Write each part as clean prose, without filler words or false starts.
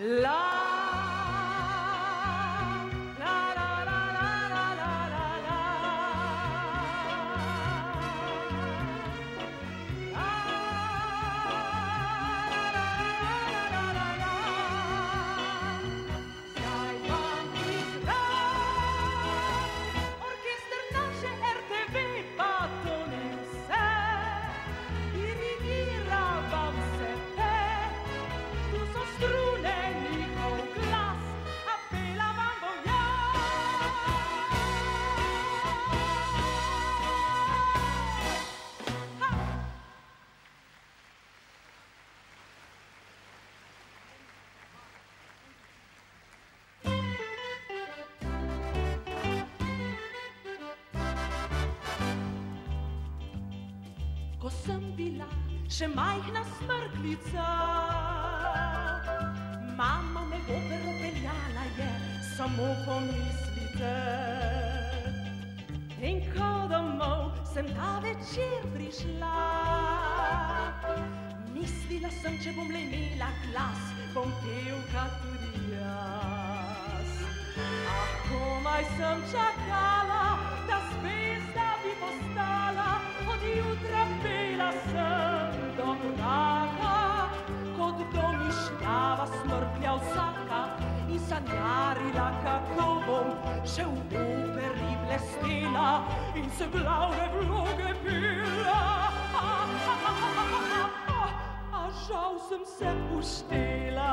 Ko sem bila še majhna smrkljica, mama me v opero peljala je, samo pomislite. In ko domov sem ta večer prišla, mislila sem, če bom le imela glas, bom pevka tudi jaz. Ah, komaj sem čakala, da zvezda bi postala, od jutra pela sem do mraka, kot domišljava smrklja vsaka, in sanjarila, kako bom še v operi blestela in se glavne vloge pela. A žal sem se puštela.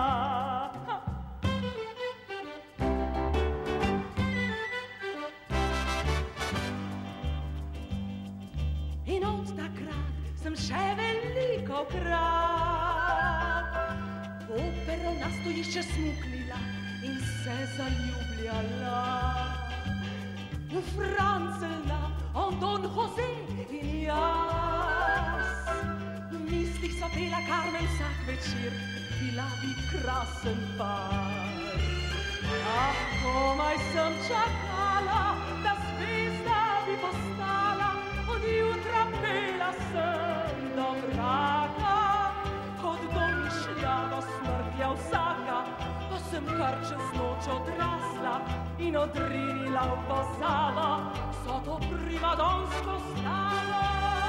In od takrat sem še veliko krat v opero na stojišče smuknila in se zaljubljala. V Francelna, on Don Jose in jaz. V mislih sva pela Carmen vsak večer, bila bi krasen par. Ah, komaj sem čakala, da zvezda bi postala, od jutra pela sem do mraka, kot domišljava smrklja vsaka, pa sem kar čez noč odrasla in odrinila v pozabo vso to primadonsko slavo.